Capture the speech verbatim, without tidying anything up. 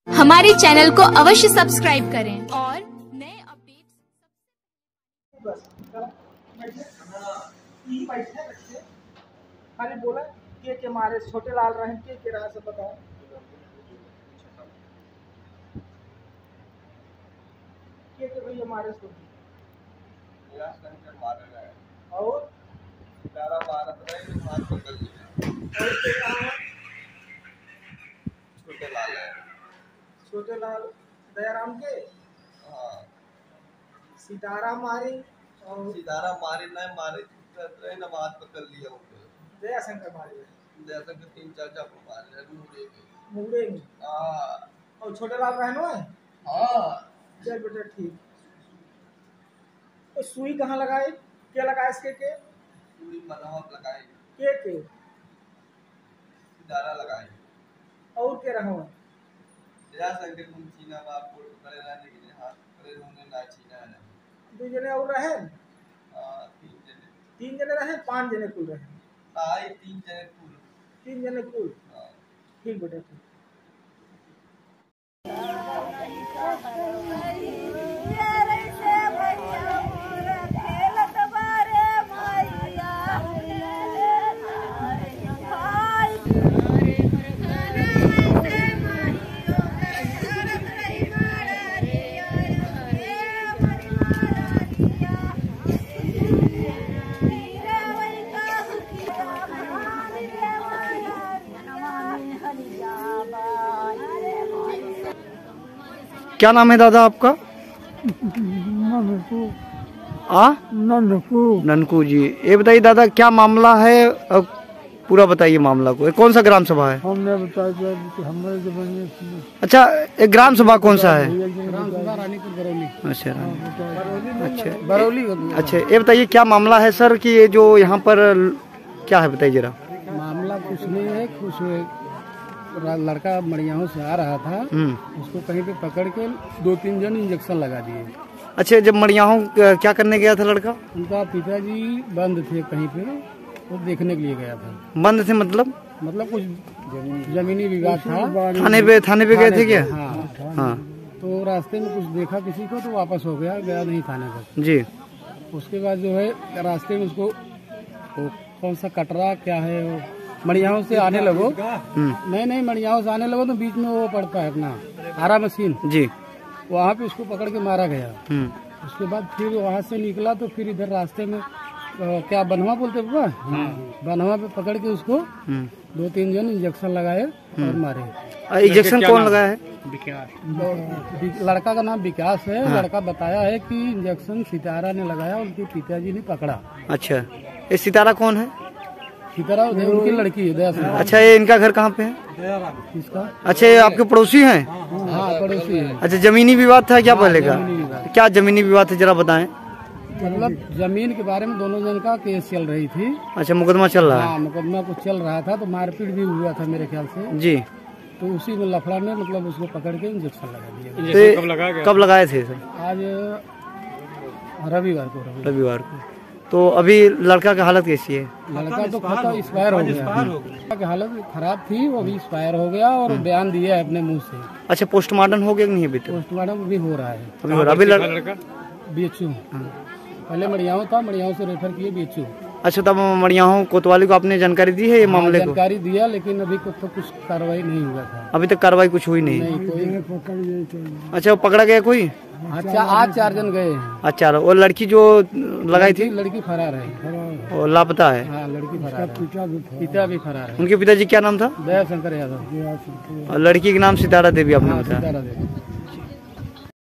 हमारे चैनल को अवश्य सब्सक्राइब करें और नए अपडेट। खाली बोला के के मारे छोटे लाल रहे के के रहा सब बताओ। के के भैया मारे सो या शंकर मार रहा है और तारा भारत रहे मार पकड़ लिया और के कहां है छोटे लाल है छोटे लाल दयाराम के हां सीताराम मारी और सीताराम मारे नहीं मारे रहे ना बात पकड़ लिया उनको दया शंकर मारे दया शंकर तीन चार चाकू मारे मुड़े में मुड़े में हां और छोटे लाल रहनो है हां चल बेटा ठीक। तो सुई कहाँ लगाए क्या लगाए इसके के सुई मनवा लगाए के के दारा लगाए और के रहो दया शंकर मुन चीना बाप को करे रहने के लिए हाथ करे होने ना चीना है दो जने और रहे हां तीन जने तीन जने रहे पांच जने कुल रहे आई तीन जने कुल तीन जने कुल हां ठीक बेटा ठीक। क्या नाम है दादा आपका? ननकू। आ ननकू ननकू जी, ये बताइए दादा क्या मामला है, अब पूरा बताइए मामला को। कौन सा ग्राम सभा है? हमने बताया कि हमारे जमाने। अच्छा, एक ग्राम सभा कौन सा है? ग्राम सभा रानीपुर बरौली। अच्छा अच्छा बरौली। अच्छा, ये बताइए क्या मामला है सर कि ये जो यहाँ पर क्या है, बताइए जरा। मामला कुछ नहीं है, कुछ लड़का मड़ियाओं से आ रहा था, उसको कहीं पे पकड़ के दो तीन जन इंजेक्शन लगा दिए। अच्छा, जब मड़ियाओं क्या करने गया था लड़का? उनका पिताजी बंद थे कहीं पे, वो देखने के लिए गया था। बंद थे मतलब? मतलब कुछ जमीनी विवाद था। थाने पे थाने पे गए थे क्या? हाँ हाँ। तो रास्ते में कुछ देखा किसी को तो वापस हो गया, गया नहीं थाने तक जी। उसके बाद जो है रास्ते में उसको कौन सा कटरा क्या है वो मड़ियाओं से आने लगो। नहीं नहीं मड़ियाओं से आने लगो तो बीच में वो पड़ता है अपना आरा मशीन जी, वहाँ पे उसको पकड़ के मारा गया। उसके बाद फिर वहाँ से निकला तो फिर इधर रास्ते में आ, क्या बनवा बोलते पापा, बनवा पे पकड़ के उसको दो तीन जन इंजेक्शन लगाए और मारे। इंजेक्शन कौन लगाया है? लड़का का नाम विकास है। हाँ। लड़का बताया है कि इंजेक्शन सितारा ने लगाया, उनके पिताजी ने पकड़ा। अच्छा, ये सितारा कौन है? सितारा उनकी लड़की है। अच्छा, ये इनका घर कहाँ पे है? इसका अच्छा, ये आपके पड़ोसी हैं? हाँ पड़ोसी है। अच्छा, जमीनी विवाद था क्या पहले का? क्या जमीनी विवाद था जरा बताएं। मतलब जमीन के बारे में दोनों जन का केस चल रही थी। अच्छा, मुकदमा चल रहा है? हाँ, मुकदमा कुछ चल रहा था तो मारपीट भी हुआ था मेरे ख्याल से जी। तो उसी में लफड़ा में मतलब उसको पकड़ के इंजेक्शन लगा दिया। कब लगाया? कब लगाए थे सर? आज रविवार को। रविवार को। तो अभी लड़का की हालत कैसी है? लड़का तो खत्म, एक्सपायर हो गया। लड़का की हालत खराब थी, वो भी एक्सपायर हो गया और बयान दिया है अपने मुंह से। अच्छा, पोस्टमार्टम हो गया नहीं? अभी तो पोस्टमार्टम भी हो रहा है। अभी हो रहा है। अभी लड़का बीएचयू पहले मड़ियाओं था, मड़ियाओं से रेफर किए बीएचयू। अच्छा, तब मड़ियाओं कोतवाली को आपने जानकारी दी है ये मामले को? जानकारी दिया, लेकिन अभी तो कुछ कार्रवाई नहीं हुआ था। अभी तक कार्रवाई कुछ हुई नहीं? नहीं कोई। अच्छा, वो पकड़ा गया कोई? अच्छा, आज चार जन गए हैं। अच्छा, और लड़की जो लगाई थी? लड़की फरार है, और लापता है? हाँ, लड़की फरार है। पिता भी फरार है। उनके पिताजी क्या नाम था? दया शंकर यादव। और लड़की के नाम सितारा देवी आपने बताया? सितारा देवी।